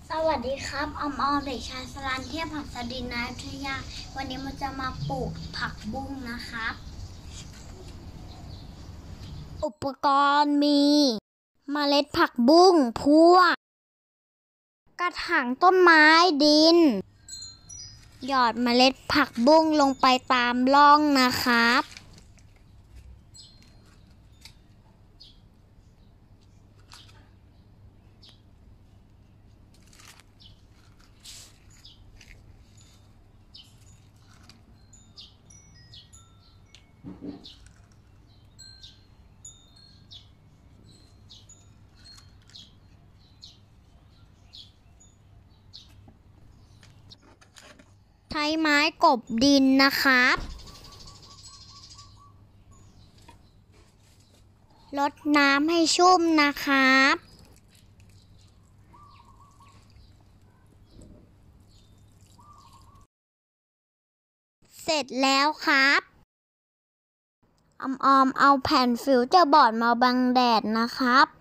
สวัสดีครับออมเด็กชายสรัญเทียบหัสดินนาวิทยาวันนี้มันจะมาปลูกผักบุ้งนะครับอุปกรณ์มีเมล็ดผักบุ้งพวกกระถางต้นไม้ดินหยอดเมล็ดผักบุ้งลงไปตามร่องนะครับใช้ไม้กบดินนะครับรดน้ำให้ชุ่มนะครับเสร็จแล้วครับออมเอาแผ่นฟิวเจอร์บอร์ดมาบังแดดนะครับ